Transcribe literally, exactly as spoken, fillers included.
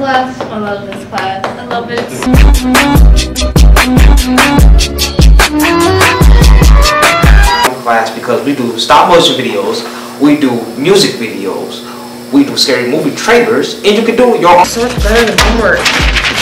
class. I love this class. I love it. Class because we do stop motion videos, we do music videos, we do scary movie trailers, and you can do your own. So much better than homework.